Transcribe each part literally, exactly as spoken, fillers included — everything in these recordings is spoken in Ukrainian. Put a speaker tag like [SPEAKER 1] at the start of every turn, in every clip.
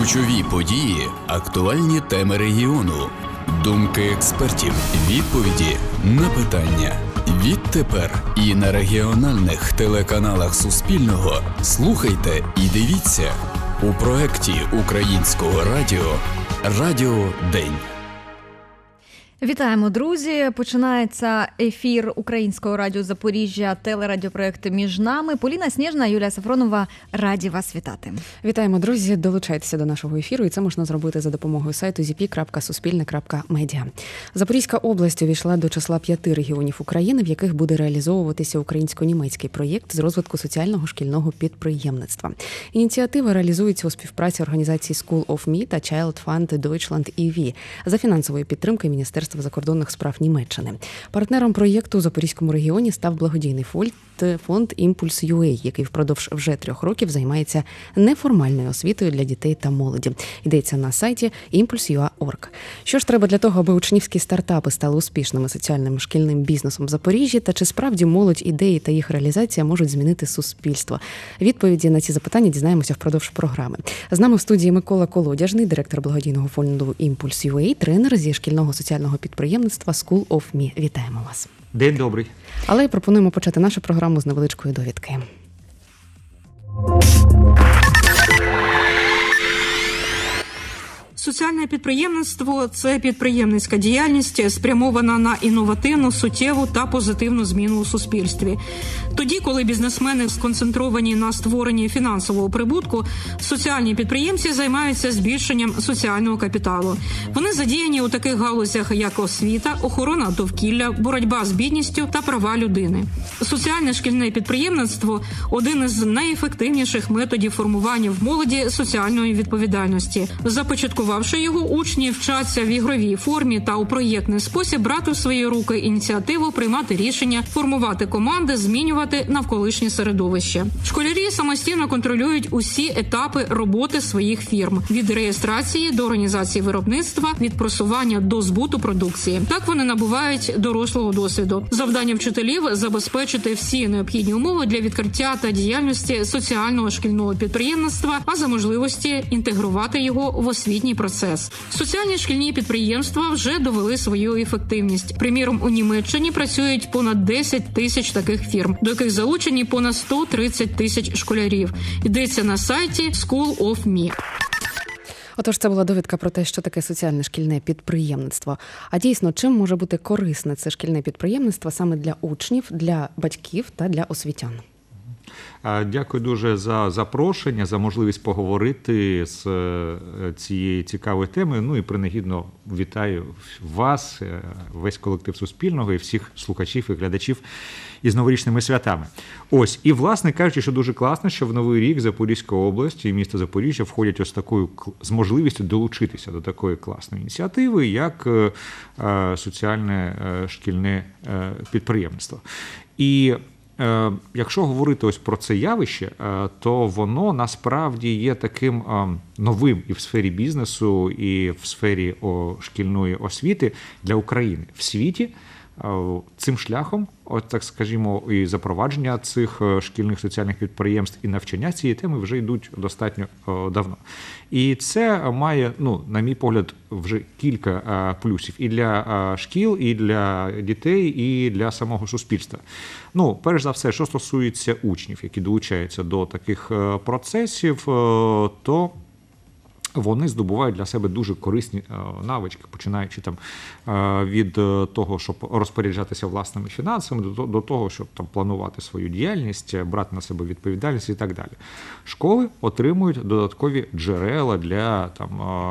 [SPEAKER 1] Ключові події, актуальні теми регіону, думки експертів, відповіді на питання. Відтепер і на регіональних телеканалах Суспільного слухайте і дивіться у проєкті Українського радіо «Радіо День».
[SPEAKER 2] Вітаємо, друзі! Починається ефір Українського радіо Запоріжжя, телерадіопроект «Між нами». Поліна Сніжна, Юлія Сафронова. Раді вас вітати.
[SPEAKER 3] Вітаємо, друзі! Долучайтеся до нашого ефіру, і це можна зробити за допомогою сайту зі пі крапка суспільне крапка медіа. Запорізька область увійшла до числа п'яти регіонів України, в яких буде реалізовуватися українсько-німецький проєкт з розвитку соціального шкільного підприємництва. Ініціатива реалізується у співпраці організацій School of Me та Child Fund Deutschland і ві за фінансової підтримки Міністерства закордонних справ Німеччини. Партнером проєкту у Запорізькому регіоні став благодійний фонд, фонд «Імпульс ю ей», який впродовж вже трьох років займається неформальною освітою для дітей та молоді. Йдеться на сайті імпульс крапка ю а крапка орг. Що ж треба для того, аби учнівські стартапи стали успішними соціальним шкільним бізнесом в Запоріжжі, та чи справді молодь, ідеї та їх реалізація можуть змінити суспільство? Відповіді на ці запитання дізнаємося впродовж програми. З нами в студії Микола Колодяжний, директор благодійного фонду «Імпульс крапка ю ей», тренер зі шкільного соціального підприємництва School of Me. Вітаємо вас.
[SPEAKER 4] День добрий.
[SPEAKER 3] Але пропонуємо почати нашу програму з невеличкої довідки.
[SPEAKER 5] Соціальне підприємництво – це підприємницька діяльність, спрямована на інновативну, суттєву та позитивну зміну у суспільстві. Тоді, коли бізнесмени сконцентровані на створенні фінансового прибутку, соціальні підприємці займаються збільшенням соціального капіталу. Вони задіяні у таких галузях, як освіта, охорона довкілля, боротьба з бідністю та права людини. Соціальне шкільне підприємництво – один із найефективніших методів формування в молоді соціальної відповідальності. Започаткував Започаткувавши його, учні вчаться в ігровій формі та у проєктний спосіб брати в свої руки ініціативу, приймати рішення, формувати команди, змінювати навколишнє середовище. Школярі самостійно контролюють усі етапи роботи своїх фірм – від реєстрації до організації виробництва, від просування до збуту продукції. Так вони набувають дорослого досвіду. Завдання вчителів – забезпечити всі необхідні умови для відкриття та діяльності соціального шкільного підприємництва, а за можливості інтегрувати його в освітній процес. Соціальні шкільні підприємства вже довели свою ефективність. Приміром, у Німеччині працюють понад десять тисяч таких фірм, до яких залучені понад сто тридцять тисяч школярів. Йдеться на сайті School of Me.
[SPEAKER 3] Отож, це була довідка про те, що таке соціальне шкільне підприємництво. А дійсно, чим може бути корисне це шкільне підприємництво саме для учнів, для батьків та для освітян?
[SPEAKER 4] Дякую дуже за запрошення, за можливість поговорити з цією цікавою темою. Ну і принагідно вітаю вас, весь колектив Суспільного і всіх слухачів і глядачів із новорічними святами. Ось, і власне кажучи, що дуже класно, що в Новий рік Запорізька область і місто Запоріжжя входять ось такою, з можливістю долучитися до такої класної ініціативи, як соціальне шкільне підприємництво. І якщо говорити ось про це явище, то воно насправді є таким новим і в сфері бізнесу, і в сфері шкільної освіти для України в світі. Цим шляхом, от так скажімо, і запровадження цих шкільних соціальних підприємств і навчання цієї теми вже йдуть достатньо давно. І це має, ну, на мій погляд, вже кілька плюсів і для шкіл, і для дітей, і для самого суспільства. Ну, перш за все, що стосується учнів, які долучаються до таких процесів, то вони здобувають для себе дуже корисні навички, починаючи там від того, щоб розпоряджатися власними фінансами, до того, щоб там планувати свою діяльність, брати на себе відповідальність і так далі. Школи отримують додаткові джерела для там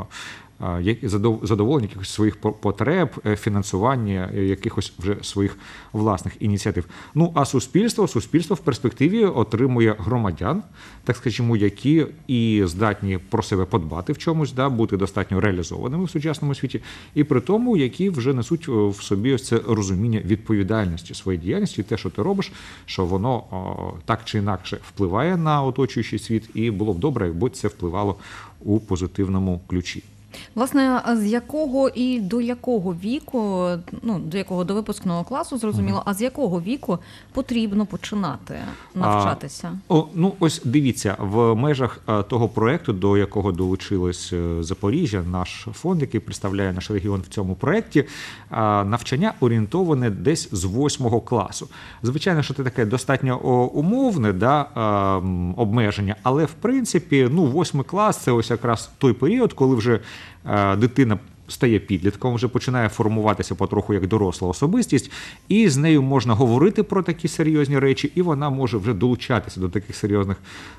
[SPEAKER 4] задоволення якихось своїх потреб, фінансування якихось вже своїх власних ініціатив. Ну, а суспільство, суспільство в перспективі отримує громадян, так скажімо, які і здатні про себе подбати в чомусь, да, бути достатньо реалізованими в сучасному світі, і при тому, які вже несуть в собі ось це розуміння відповідальності своєї діяльності, і те, що ти робиш, що воно о, так чи інакше впливає на оточуючий світ, і було б добре, якби це впливало у позитивному ключі.
[SPEAKER 2] Власне, з якого і до якого віку, ну, до якого до випускного класу, зрозуміло, uh-huh. а з якого віку потрібно починати навчатися?
[SPEAKER 4] А, о, ну, ось дивіться, в межах а, того проєкту, до якого долучилось Запоріжжя, наш фонд, який представляє наш регіон в цьому проєкті, а, навчання орієнтоване десь з восьмого класу. Звичайно, що це таке достатньо умовне, да, а, обмеження, але в принципі, ну, восьмий клас – це ось якраз той період, коли вже дитина стає підлітком, вже починає формуватися потроху як доросла особистість, і з нею можна говорити про такі серйозні речі, і вона може вже долучатися до таких серйозних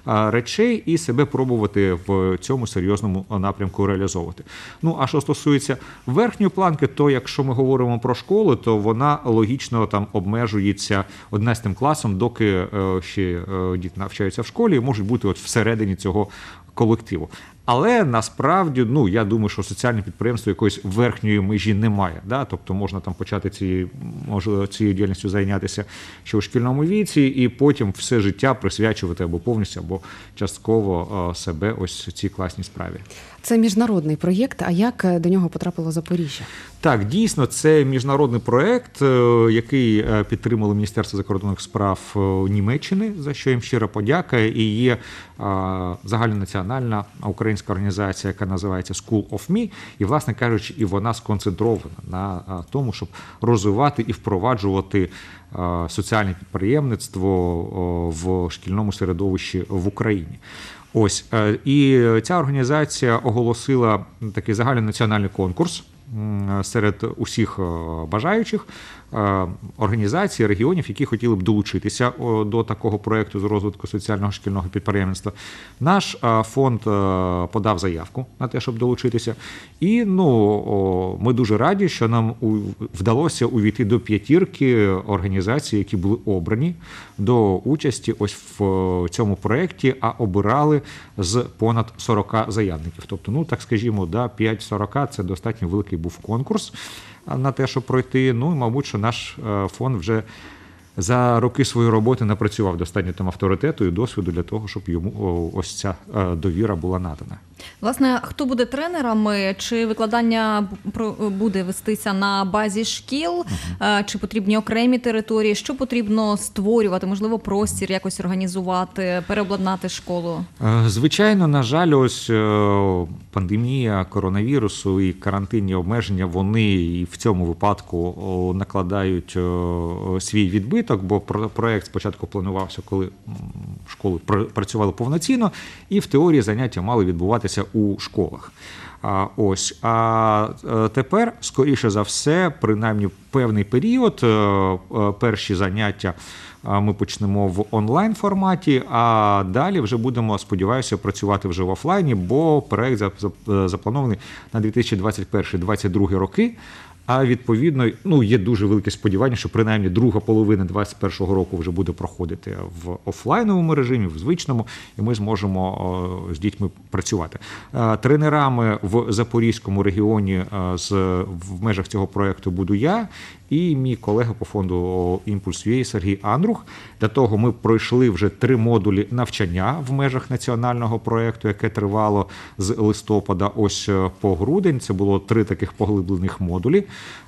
[SPEAKER 4] речей і себе пробувати в цьому серйозному напрямку реалізовувати. Ну, а що стосується верхньої планки, то якщо ми говоримо про школу, то вона логічно там обмежується одинадцятим класом, доки ще діти навчаються в школі, і можуть бути от всередині цього колективу. Але насправді, ну, я думаю, що соціальне підприємство якоїсь верхньої межі немає. Да? Тобто можна там почати цією, можливо, цією діяльністю зайнятися ще у шкільному віці і потім все життя присвячувати або повністю, або частково себе ось цій класній справі.
[SPEAKER 3] Це міжнародний проєкт, а як до нього потрапило Запоріжжя? Так,
[SPEAKER 4] дійсно, це міжнародний проєкт, який підтримало Міністерство закордонних справ Німеччини, за що їм щира подяка, і є загальнонаціональна українська організація, яка називається School of Me, і, власне кажучи, і вона сконцентрована на тому, щоб розвивати і впроваджувати соціальне підприємництво в шкільному середовищі в Україні. Ось, і ця організація оголосила такий загальнонаціональний конкурс серед усіх бажаючих організацій, регіонів, які хотіли б долучитися до такого проєкту з розвитку соціального шкільного підприємництва. Наш фонд подав заявку на те, щоб долучитися. І ну, ми дуже раді, що нам вдалося увійти до п'ятірки організацій, які були обрані до участі ось в цьому проєкті, а обирали з понад сорока заявників. Тобто, ну, так скажімо, да, п'ять з сорока – це достатньо великий був конкурс на те, щоб пройти. Ну, і, мабуть, що наш фонд вже за роки своєї роботи напрацював достатньо там авторитету і досвіду для того, щоб йому ось ця довіра була надана.
[SPEAKER 2] Власне, хто буде тренерами? Чи викладання буде вестися на базі шкіл? Uh-huh. Чи потрібні окремі території? Що потрібно створювати? Можливо, простір якось організувати, переобладнати школу?
[SPEAKER 4] Звичайно, на жаль, ось пандемія коронавірусу і карантинні обмеження, вони і в цьому випадку накладають свій відбиток, бо проєкт спочатку планувався, коли школи працювали повноцінно, і в теорії заняття мали відбуватися у школах. А, ось. А тепер, скоріше за все, принаймні певний період, перші заняття ми почнемо в онлайн-форматі, а далі вже будемо, сподіваюся, працювати вже в офлайні, бо проєкт запланований на дві тисячі двадцять перший - двадцять другий роки. А відповідно, ну, є дуже велике сподівання, що принаймні друга половина двадцять першого року вже буде проходити в офлайновому режимі, в звичному, і ми зможемо з дітьми працювати. Тренерами в Запорізькому регіоні з, в межах цього проєкту буду я і мій колега по фонду «Імпульс.ю а» Сергій Андрух. Для того ми пройшли вже три модулі навчання в межах національного проєкту, яке тривало з листопада ось по грудень. Це було три таких поглиблених модулі,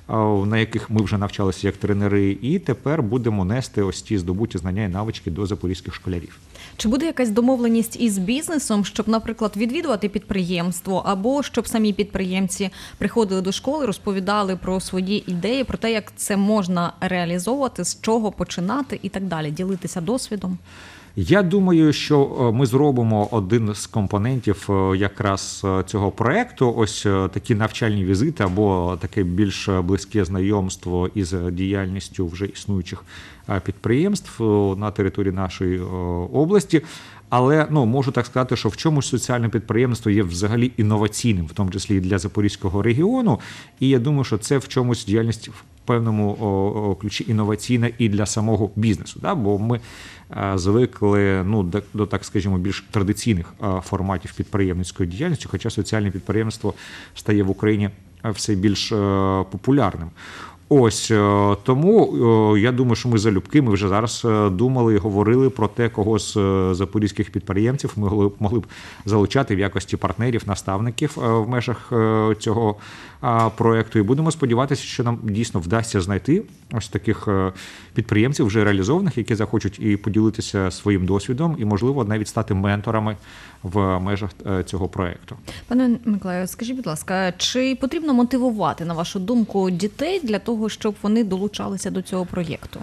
[SPEAKER 4] на яких ми вже навчалися як тренери, і тепер будемо нести ось ті здобуті знання і навички до запорізьких школярів.
[SPEAKER 2] Чи буде якась домовленість із бізнесом, щоб, наприклад, відвідувати підприємство, або щоб самі підприємці приходили до школи, розповідали про свої ідеї, про те, як це можна реалізовувати, з чого починати і так далі, ділитися досвідом?
[SPEAKER 4] Я думаю, що ми зробимо один з компонентів якраз цього проєкту, ось такі навчальні візити або таке більш близьке знайомство із діяльністю вже існуючих підприємств на території нашої області. Але, ну, можу так сказати, що в чомусь соціальне підприємство є взагалі інноваційним, в тому числі і для Запорізького регіону. І я думаю, що це в чомусь діяльність в певному о, ключі інноваційна і для самого бізнесу. Да? Бо ми а, звикли ну, до, до, так скажімо, більш традиційних а, форматів підприємницької діяльності, хоча соціальне підприємство стає в Україні все більш а, популярним. Ось, тому я думаю, що ми залюбки, ми вже зараз думали і говорили про те, кого з запорізьких підприємців ми могли б залучати в якості партнерів, наставників в межах цього проєкту. І будемо сподіватися, що нам дійсно вдасться знайти ось таких підприємців, вже реалізованих, які захочуть і поділитися своїм досвідом, і, можливо, навіть стати менторами в межах цього проєкту.
[SPEAKER 2] Пане Миколаю, скажіть, будь ласка, чи потрібно мотивувати, на вашу думку, дітей для того, щоб вони долучалися до цього проєкту?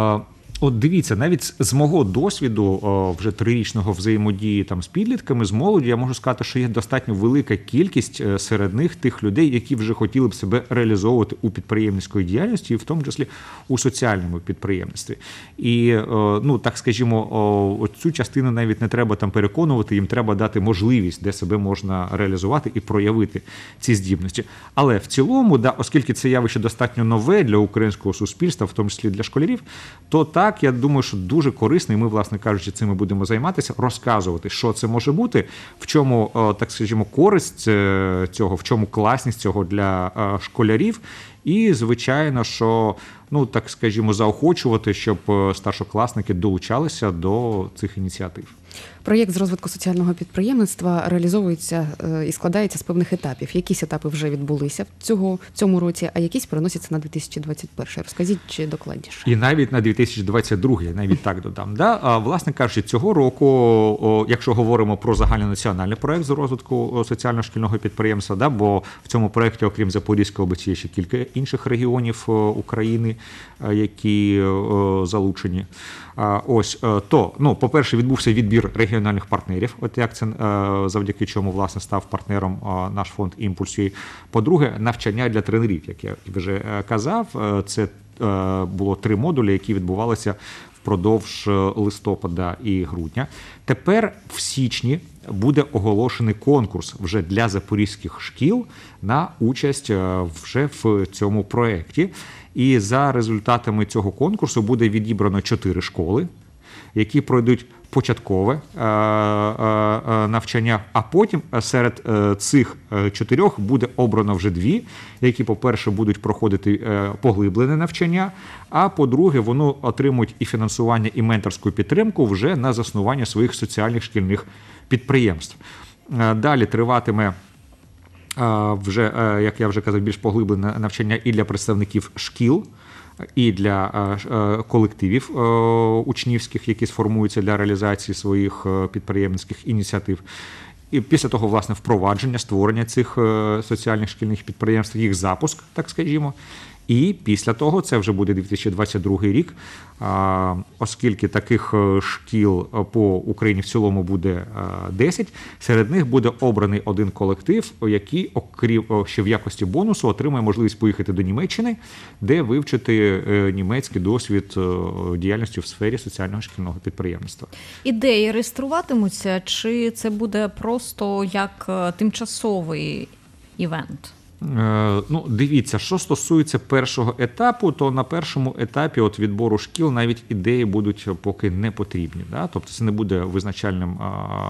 [SPEAKER 4] От дивіться, навіть з мого досвіду вже трирічного взаємодії там з підлітками, з молоді, я можу сказати, що є достатньо велика кількість серед них тих людей, які вже хотіли б себе реалізовувати у підприємницької діяльності, і в тому числі у соціальному підприємництві. І, ну, так скажімо, цю частину навіть не треба там переконувати, їм треба дати можливість, де себе можна реалізувати і проявити ці здібності. Але в цілому, да, оскільки це явище достатньо нове для українського суспільства, в тому числі для школярів, то так, Так, я думаю, що дуже корисно, і ми, власне кажучи, цим ми будемо займатися, розказувати, що це може бути, в чому, так скажімо, користь цього, в чому класність цього для школярів. І, звичайно, що, ну, так скажімо, заохочувати, щоб старшокласники долучалися до цих ініціатив.
[SPEAKER 3] Проєкт з розвитку соціального підприємництва реалізовується і складається з певних етапів. Якісь етапи вже відбулися в цього, цьому році, а якісь переносяться на дві тисячі двадцять перший. Розкажіть чи докладніше.
[SPEAKER 4] І навіть на дві тисячі двадцять другий, я навіть так додам. Да? А, власне кажучи, цього року, о, якщо говоримо про загальнонаціональний проєкт з розвитку соціального шкільного підприємства, да, бо в цьому проєкті, окрім Запорізької області, є ще кілька інших регіонів України, які о, залучені. А, ось, то, ну, по-перше, відбувся відбір регіональних партнерів, от як це, завдяки чому, власне, став партнером наш фонд «Імпульс». По-друге, навчання для тренерів, як я вже казав, це було три модулі, які відбувалися впродовж листопада і грудня. Тепер в січні буде оголошений конкурс вже для запорізьких шкіл на участь вже в цьому проєкті. І за результатами цього конкурсу буде відібрано чотири школи, які пройдуть початкове навчання, а потім серед цих чотирьох буде обрано вже дві, які, по-перше, будуть проходити поглиблене навчання, а по-друге, вони отримують і фінансування, і менторську підтримку вже на заснування своїх соціальних шкільних підприємств. Далі триватиме вже, як я вже казав, більш поглиблене навчання і для представників шкіл, і для колективів учнівських, які сформуються для реалізації своїх підприємницьких ініціатив. І після того, власне, впровадження, створення цих соціальних шкільних підприємств, їх запуск, так скажімо. І після того, це вже буде дві тисячі двадцять другий рік, оскільки таких шкіл по Україні в цілому буде десять, серед них буде обраний один колектив, який, окрім ще в якості бонусу, отримає можливість поїхати до Німеччини, де вивчити німецький досвід діяльності в сфері соціального шкільного підприємництва.
[SPEAKER 2] Ідеї реєструватимуться, чи це буде просто як тимчасовий івент?
[SPEAKER 4] Ну, дивіться, що стосується першого етапу, то на першому етапі от відбору шкіл навіть ідеї будуть поки не потрібні. Да? Тобто це не буде визначальним а,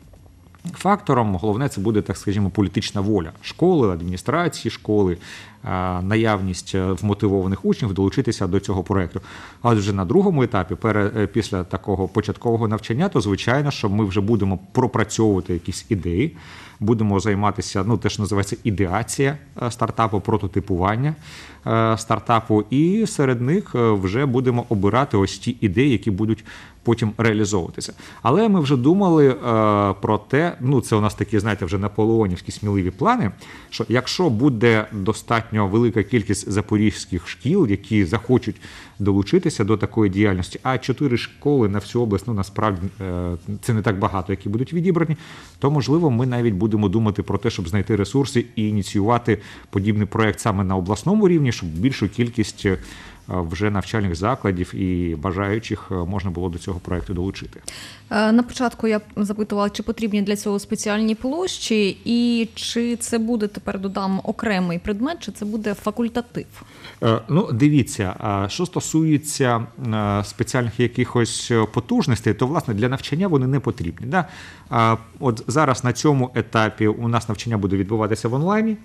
[SPEAKER 4] фактором. Головне, це буде, так скажімо, політична воля школи, адміністрації школи, а, наявність вмотивованих учнів долучитися до цього проєкту. А вже на другому етапі, перед, після такого початкового навчання, то, звичайно, що ми вже будемо пропрацьовувати якісь ідеї, будемо займатися, ну, те, що називається ідеація стартапу, прототипування стартапу, і серед них вже будемо обирати ось ті ідеї, які будуть потім реалізовуватися. Але ми вже думали про те, ну, це у нас такі, знаєте, вже наполеонівські сміливі плани, що якщо буде достатньо велика кількість запорізьких шкіл, які захочуть долучитися до такої діяльності, а чотири школи на всю область, ну, насправді, це не так багато, які будуть відібрані, то, можливо, ми навіть будемо думати про те, щоб знайти ресурси і ініціювати подібний проєкт саме на обласному рівні, щоб більшу кількість вже навчальних закладів і бажаючих можна було до цього проєкту долучити.
[SPEAKER 2] На початку я запитувала, чи потрібні для цього спеціальні площі, і чи це буде, тепер додам, окремий предмет, чи це буде факультатив?
[SPEAKER 4] Ну, дивіться, що стосується спеціальних якихось потужностей, то, власне, для навчання вони не потрібні. Да? От зараз на цьому етапі у нас навчання буде відбуватися в онлайні.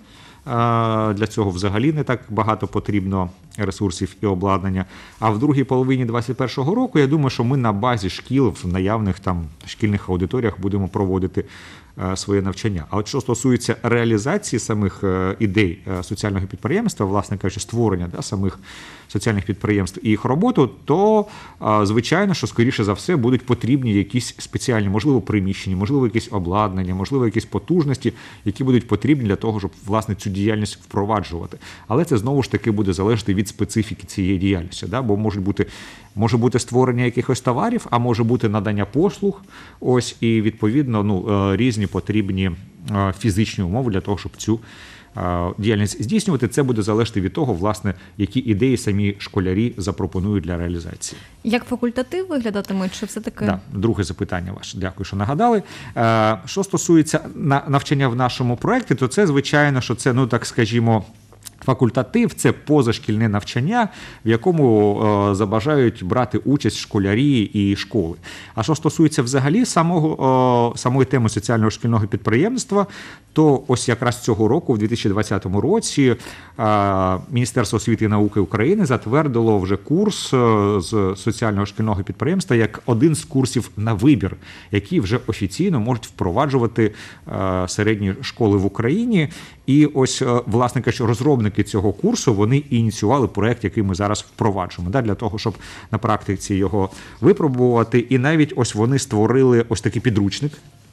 [SPEAKER 4] Для цього взагалі не так багато потрібно ресурсів і обладнання. А в другій половині двадцять першого року, я думаю, що ми на базі шкіл в наявних там шкільних аудиторіях будемо проводити своє навчання. А от що стосується реалізації самих ідей соціального підприємства, власне кажучи, створення да, самих соціальних підприємств і їх роботу, то, звичайно, що, скоріше за все, будуть потрібні якісь спеціальні, можливо, приміщення, можливо, якісь обладнання, можливо, якісь потужності, які будуть потрібні для того, щоб, власне, цю діяльність впроваджувати. Але це, знову ж таки, буде залежати від специфіки цієї діяльності, да? Бо можуть бути, може бути створення якихось товарів, а може бути надання послуг, ось, і, відповідно, ну, різні потрібні фізичні умови для того, щоб цю діяльність здійснювати. Це буде залежати від того, власне, які ідеї самі школярі запропонують для реалізації.
[SPEAKER 2] Як факультатив виглядатиме, чи все-таки?
[SPEAKER 4] Да, друге запитання ваше. Дякую, що нагадали. Що стосується навчання в нашому проєкті, то це, звичайно, що це, ну, так скажімо, факультатив – це позашкільне навчання, в якому е, забажають брати участь школярі і школи. А що стосується взагалі самого, е, самої теми соціального шкільного підприємства, то ось якраз цього року, в дві тисячі двадцятому році, е, Міністерство освіти і науки України затвердило вже курс е, з соціального шкільного підприємства як один з курсів на вибір, які вже офіційно можуть впроваджувати е, середні школи в Україні. І ось, е, власне кажучи, розробники цього курсу, вони ініціювали проєкт, який ми зараз впроваджуємо, да, для того, щоб на практиці його випробувати. І навіть ось вони створили ось такий підручник.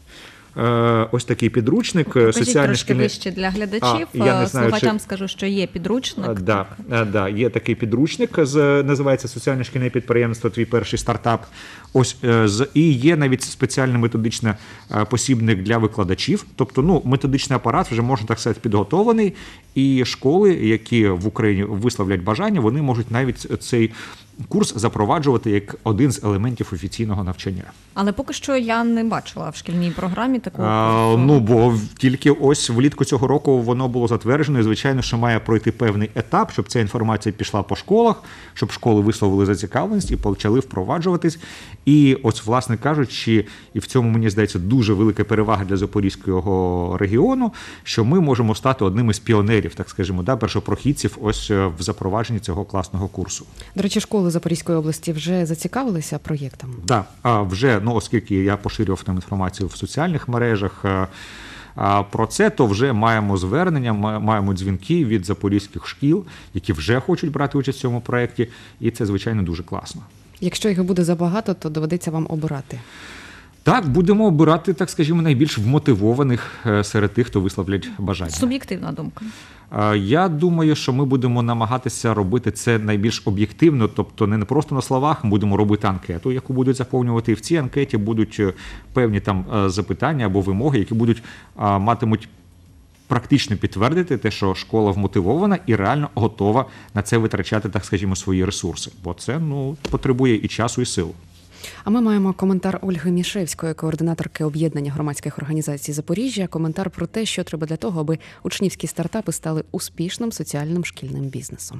[SPEAKER 4] Ось такий підручник.
[SPEAKER 2] Покажіть трошки шкільний... вище для глядачів. А, я не знаю, слухачам чи... скажу, що є підручник.
[SPEAKER 4] Да, да, є такий підручник, з, називається «Соціальне шкільне підприємство. Твій перший стартап». Ось, з, і є навіть спеціальний методичний посібник для викладачів. Тобто, ну, методичний апарат вже, можна так сказати, підготовлений. І школи, які в Україні висловлять бажання, вони можуть навіть цей курс запроваджувати як один з елементів офіційного навчання.
[SPEAKER 2] Але поки що я не бачила в шкільній програмі такого
[SPEAKER 4] а,
[SPEAKER 2] курсу.
[SPEAKER 4] Ну, бо тільки ось влітку цього року воно було затверджено, і, звичайно, що має пройти певний етап, щоб ця інформація пішла по школах, щоб школи висловили зацікавленість і почали впроваджуватись. І ось, власне кажучи, і в цьому, мені здається, дуже велика перевага для Запорізького регіону, що ми можемо стати одним із піонерів, так скажімо, да, першопрохідців ось в запровадженні цього класного курсу.
[SPEAKER 3] До речі, школи Запорізької області вже зацікавилися проєктом?
[SPEAKER 4] Так, да, вже, ну, оскільки я поширював там інформацію в соціальних мережах про це, то вже маємо звернення, маємо дзвінки від запорізьких шкіл, які вже хочуть брати участь в цьому проєкті, і це, звичайно, дуже класно.
[SPEAKER 3] Якщо їх буде забагато, то доведеться вам обирати.
[SPEAKER 4] Так, будемо обирати, так скажімо, найбільш вмотивованих серед тих, хто висловлять бажання.
[SPEAKER 2] Суб'єктивна думка.
[SPEAKER 4] Я думаю, що ми будемо намагатися робити це найбільш об'єктивно, тобто не просто на словах, ми будемо робити анкету, яку будуть заповнювати, і в цій анкеті будуть певні там запитання або вимоги, які будуть матимуть практично підтвердити те, що школа вмотивована і реально готова на це витрачати, так скажімо, свої ресурси, бо це, ну, потребує і часу, і сил.
[SPEAKER 3] А ми маємо коментар Ольги Мішевської, координаторки об'єднання громадських організацій Запоріжжя. Коментар про те, що треба для того, аби учнівські стартапи стали успішним соціальним шкільним бізнесом.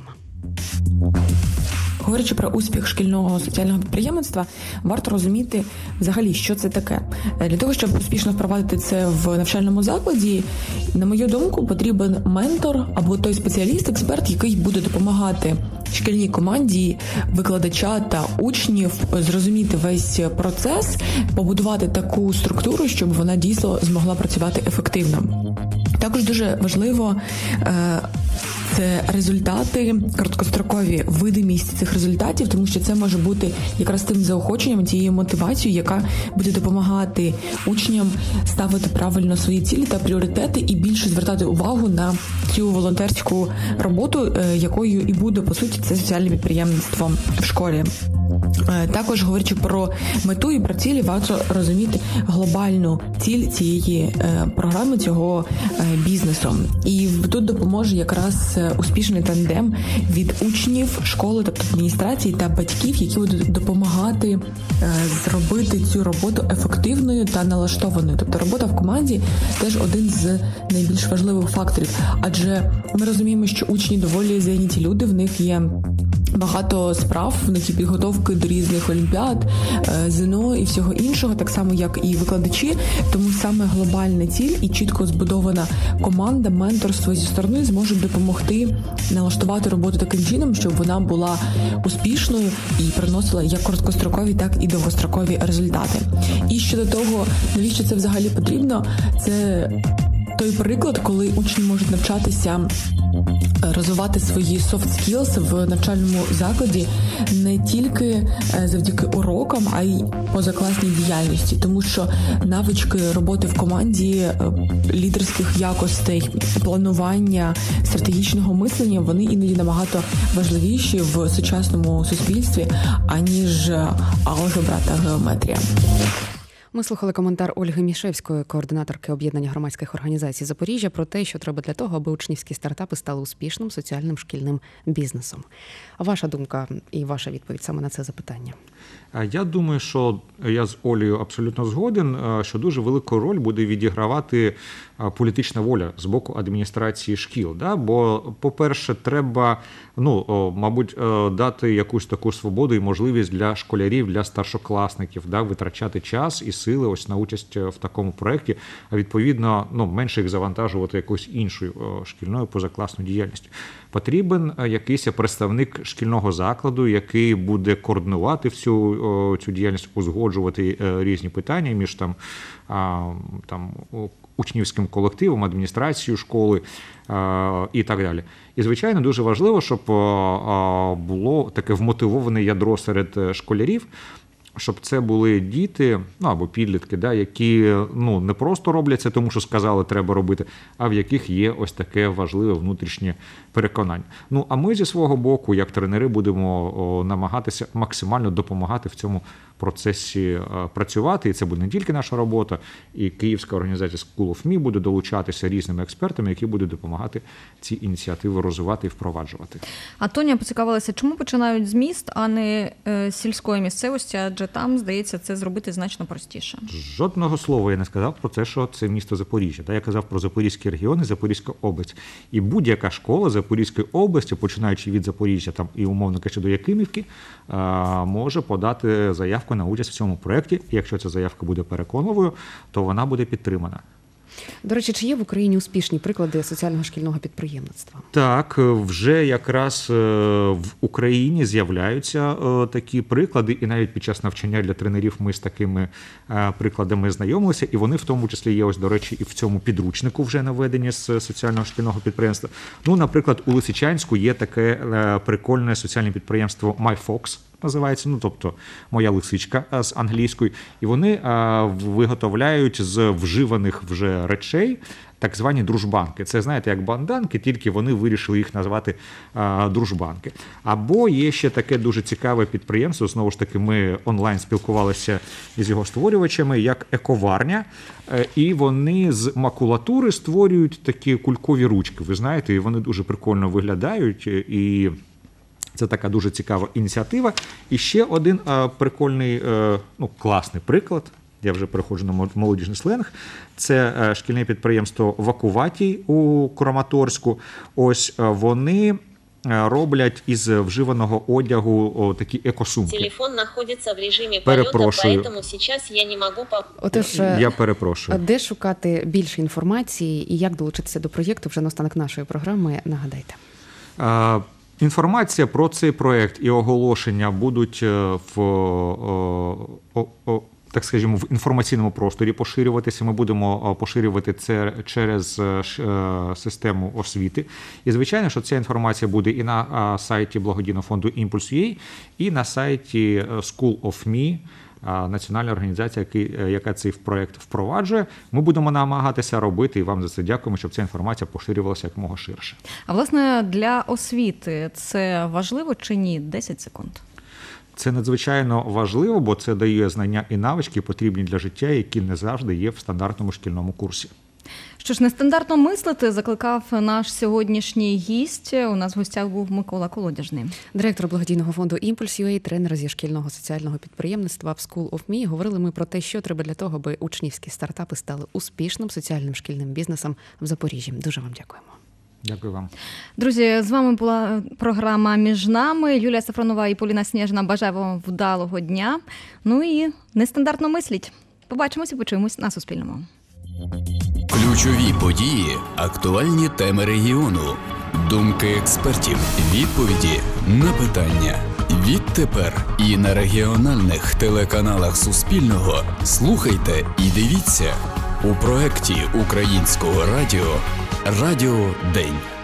[SPEAKER 6] Говорячи про успіх шкільного соціального підприємництва, варто розуміти взагалі, що це таке. Для того, щоб успішно впровадити це в навчальному закладі, на мою думку, потрібен ментор або той спеціаліст, експерт, який буде допомагати шкільній команді, викладача та учнів зрозуміти весь процес, побудувати таку структуру, щоб вона дійсно змогла працювати ефективно. Також дуже важливо це результати, короткострокові, видимість цих результатів, тому що це може бути якраз тим заохоченням, тією мотивацією, яка буде допомагати учням ставити правильно свої цілі та пріоритети і більше звертати увагу на цю волонтерську роботу, якою і буде, по суті, це соціальне підприємництво в школі. Також, говорячи про мету і про цілі, варто розуміти глобальну ціль цієї програми, цього бізнесу. І тут допоможе якраз успішний тандем від учнів, школи, тобто адміністрації та батьків, які будуть допомагати зробити цю роботу ефективною та налаштованою. Тобто робота в команді теж один з найбільш важливих факторів. Адже ми розуміємо, що учні доволі зайняті люди, в них є багато справ, які підготовки до різних олімпіад, ЗНО і всього іншого, так само, як і викладачі. Тому саме глобальна ціль і чітко збудована команда, менторство зі сторони зможуть допомогти налаштувати роботу таким чином, щоб вона була успішною і приносила як короткострокові, так і довгострокові результати. І щодо того, навіщо це взагалі потрібно, це той приклад, коли учні можуть навчатися розвивати свої soft skills в навчальному закладі не тільки завдяки урокам, а й позакласній діяльності. Тому що навички роботи в команді, лідерських якостей, планування, стратегічного мислення, вони іноді набагато важливіші в сучасному суспільстві, аніж алгебра та геометрія.
[SPEAKER 3] Ми слухали коментар Ольги Мішевської, координаторки об'єднання громадських організацій Запоріжжя, про те, що треба для того, аби учнівські стартапи стали успішним соціальним шкільним бізнесом. А ваша думка і ваша відповідь саме на це запитання?
[SPEAKER 4] Я думаю, що я з Олею абсолютно згоден, що дуже велику роль буде відігравати політична воля з боку адміністрації шкіл. Да? Бо, по-перше, треба, ну, мабуть, дати якусь таку свободу і можливість для школярів, для старшокласників, да? витрачати час і сили ось на участь в такому проєкті, а відповідно, ну, менше їх завантажувати якоюсь іншою шкільною позакласною діяльністю. Потрібен якийсь представник шкільного закладу, який буде координувати всю цю діяльність, узгоджувати різні питання між там, там учнівським колективом, адміністрацією школи і так далі. І, звичайно, дуже важливо, щоб було таке вмотивоване ядро серед школярів, щоб це були діти, ну або підлітки, да, які ну не просто роблять це, тому що сказали, треба робити, а в яких є ось таке важливе внутрішнє переконання. Ну а ми зі свого боку, як тренери, будемо о, намагатися максимально допомагати в цьому процесі о, працювати. І це буде не тільки наша робота, і Київська організація School of Me буде долучатися різними експертами, які будуть допомагати ці ініціативи розвивати і впроваджувати.
[SPEAKER 2] А Тоня поцікавилася, чому починають з міст, а не е, сільської місцевості, адже там, здається, це зробити значно простіше.
[SPEAKER 4] Жодного слова я не сказав про те, що це місто Запоріжжя. Я казав про Запорізький регіон і Запорізька область. І будь-яка школа Запорізької області, починаючи від Запоріжжя там, і, умовно кажучи, до Якимівки, може подати заявку на участь в цьому проєкті. І якщо ця заявка буде переконливою, то вона буде підтримана.
[SPEAKER 3] До речі, чи є в Україні успішні приклади соціального шкільного підприємництва?
[SPEAKER 4] Так, вже якраз в Україні з'являються такі приклади, і навіть під час навчання для тренерів ми з такими прикладами знайомилися, і вони в тому числі є, ось, до речі, і в цьому підручнику вже наведені з соціального шкільного підприємства. Ну, наприклад, у Лисичанську є таке прикольне соціальне підприємство MyFox, називається, ну, тобто моя лисичка з англійської, і вони а, виготовляють з вживаних вже речей так звані дружбанки. Це, знаєте, як банданки, тільки вони вирішили їх назвати а, дружбанки. Або є ще таке дуже цікаве підприємство, знову ж таки, ми онлайн спілкувалися із його створювачами, як ековарня, і вони з макулатури створюють такі кулькові ручки, ви знаєте, і вони дуже прикольно виглядають, і це така дуже цікава ініціатива. І ще один а, прикольний, а, ну, класний приклад, я вже переходжу на молодіжний сленг, це а, шкільне підприємство «Вакуватій» у Краматорську. Ось а, вони а, роблять із вживаного одягу о, такі екосумки.
[SPEAKER 7] Телефон знаходиться в режимі польоту, тому зараз я не можу...
[SPEAKER 3] Отож,
[SPEAKER 4] я перепрошую.
[SPEAKER 3] Де шукати більше інформації і як долучитися до проєкту вже наостанок нашої програми, нагадайте.
[SPEAKER 4] А, Інформація про цей проєкт і оголошення будуть в, о, о, так скажімо, в інформаційному просторі поширюватися. Ми будемо поширювати це через систему освіти. І, звичайно, що ця інформація буде і на сайті благодійного фонду «Імпульс.ю а», і на сайті School of Me, національна організація, яка цей проєкт впроваджує. Ми будемо намагатися робити, і вам за це дякуємо, щоб ця інформація поширювалася якомога ширше.
[SPEAKER 2] А, власне, для освіти це важливо чи ні? десять секунд.
[SPEAKER 4] Це надзвичайно важливо, бо це дає знання і навички, потрібні для життя, які не завжди є в стандартному шкільному курсі.
[SPEAKER 2] Що ж, нестандартно мислити закликав наш сьогоднішній гість. У нас в гостях був Микола Колодяжний.
[SPEAKER 3] Директор благодійного фонду «Імпульс.ю а», тренер зі шкільного соціального підприємництва School of Me. Говорили ми про те, що треба для того, аби учнівські стартапи стали успішним соціальним шкільним бізнесом в Запоріжжі. Дуже вам дякуємо.
[SPEAKER 4] Дякую вам.
[SPEAKER 2] Друзі, з вами була програма «Між нами». Юлія Сафронова і Поліна Сніжна. Бажаю вам вдалого дня. Ну і нестандартно мисліть. Побачимося, почуємось на Суспільному.
[SPEAKER 1] Ключові події, актуальні теми регіону, думки експертів, відповіді на питання. Відтепер і на регіональних телеканалах Суспільного слухайте і дивіться у проекті Українського радіо «Радіо День».